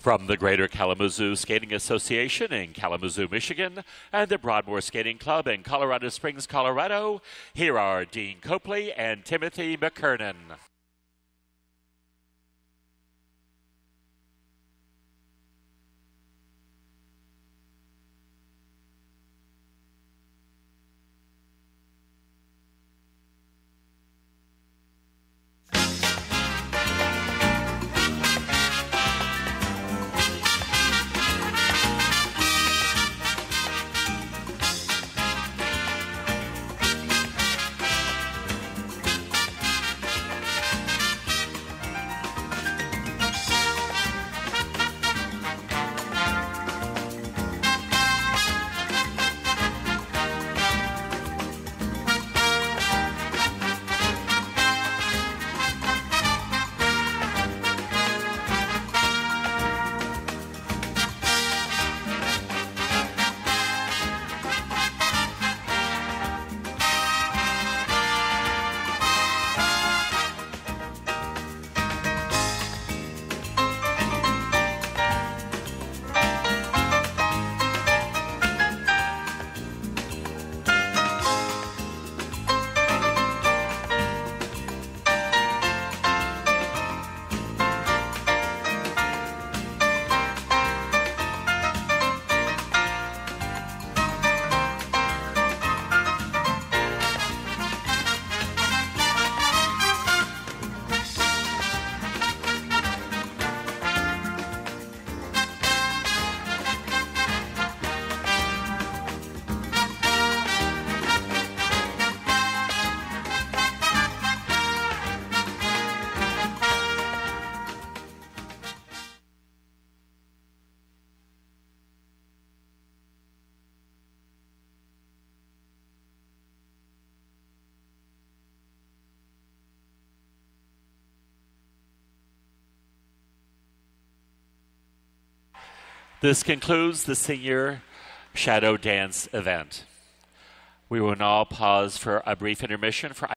From the Greater Kalamazoo Skating Association in Kalamazoo, Michigan, and the Broadmoor Skating Club in Colorado Springs, Colorado, here are Dean Copley and Timothy McKernan. This concludes the senior shadow dance event. We will now pause for a brief intermission for